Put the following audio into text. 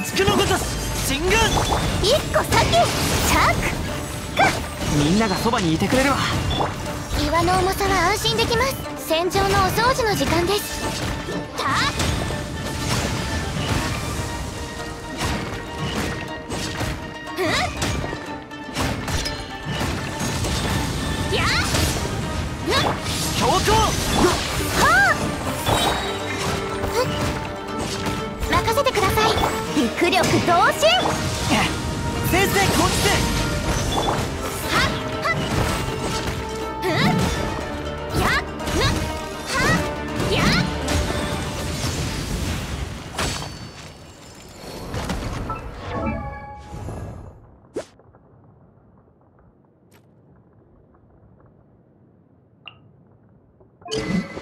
畜のごとし進軍。 一個先チャック。 みんながそばにいてくれるわ。 岩の重さは安心できます。戦場のお掃除の時間です。 強行。 任せてください。陸力同心。 先生こっち。 やっ